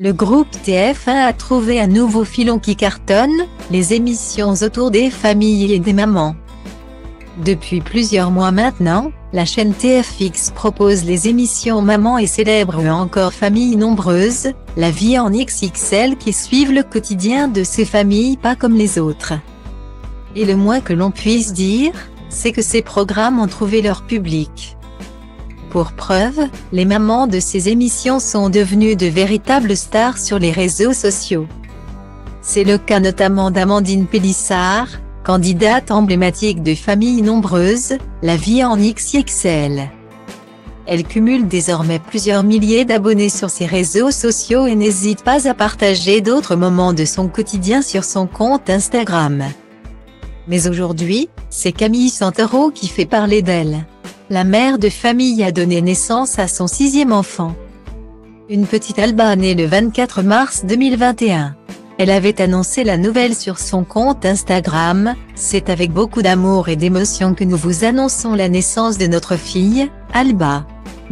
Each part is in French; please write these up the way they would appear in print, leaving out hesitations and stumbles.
Le groupe TF1 a trouvé un nouveau filon qui cartonne, les émissions autour des familles et des mamans. Depuis plusieurs mois maintenant, la chaîne TFX propose les émissions Maman et célèbre ou encore Familles nombreuses, la vie en XXL qui suivent le quotidien de ces familles pas comme les autres. Et le moins que l'on puisse dire, c'est que ces programmes ont trouvé leur public. Pour preuve, les mamans de ces émissions sont devenues de véritables stars sur les réseaux sociaux. C'est le cas notamment d'Amandine Pélissard, candidate emblématique de Familles nombreuses, la vie en XXL. Elle cumule désormais plusieurs milliers d'abonnés sur ses réseaux sociaux et n'hésite pas à partager d'autres moments de son quotidien sur son compte Instagram. Mais aujourd'hui, c'est Camille Santoro qui fait parler d'elle. La mère de famille a donné naissance à son 6e enfant. Une petite Alba née le 24 mars 2021. Elle avait annoncé la nouvelle sur son compte Instagram, « C'est avec beaucoup d'amour et d'émotion que nous vous annonçons la naissance de notre fille, Alba. »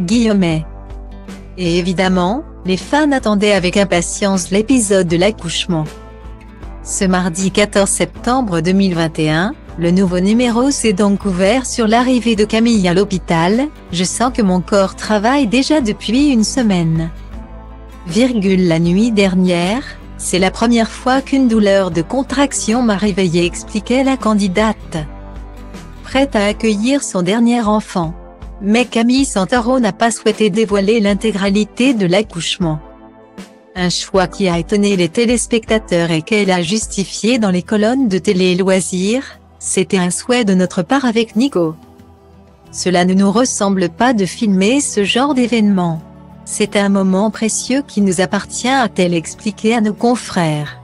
Et évidemment, les fans attendaient avec impatience l'épisode de l'accouchement. Ce mardi 14 septembre 2021, le nouveau numéro s'est donc ouvert sur l'arrivée de Camille à l'hôpital. « Je sens que mon corps travaille déjà depuis une semaine. La nuit dernière, c'est la première fois qu'une douleur de contraction m'a réveillée », expliquait la candidate. Prête à accueillir son dernier enfant. Mais Camille Santoro n'a pas souhaité dévoiler l'intégralité de l'accouchement. Un choix qui a étonné les téléspectateurs et qu'elle a justifié dans les colonnes de Télé Loisirs. « C'était un souhait de notre part avec Nico. Cela ne nous ressemble pas de filmer ce genre d'événement. C'est un moment précieux qui nous appartient », a-t-elle expliqué à nos confrères.